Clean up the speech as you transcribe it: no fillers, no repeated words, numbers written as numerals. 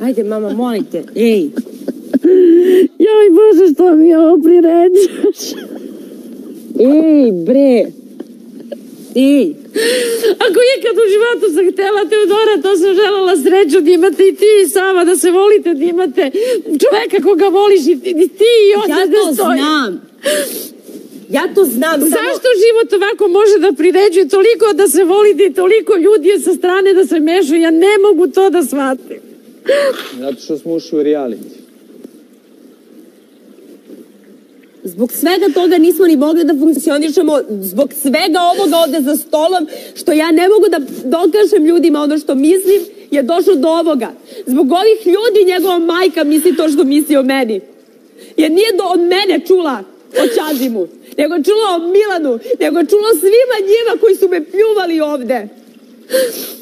Ajde, mama, molim te. Ej. Joj, Bože, što mi ovo priređaš? Ej, bre. Ej. Ako ikad u životu sam htjela Teodora, to sam želela sreću da imate i ti i Sava, da se volite, da imate čoveka koga voliš i ti i on ja to znam. Ja to znam. Zašto život ovako može da priređuje toliko da se volite i toliko ljudi je sa strane da se mešaju? Ja ne mogu to da shvatim. Zato što smo ušli u reality. Zbog svega toga nismo ni mogli da funkcionišemo, zbog svega ovoga ovde za stolom, što ja ne mogu da dokažem ljudima ono što mislim, je došlo do ovoga. Zbog ovih ljudi njegova majka misli to što misli o meni. Jer nije od mene čula o Ćazimu, nego čula o Milanu, nego čula o svima njima koji su me pljuvali ovde.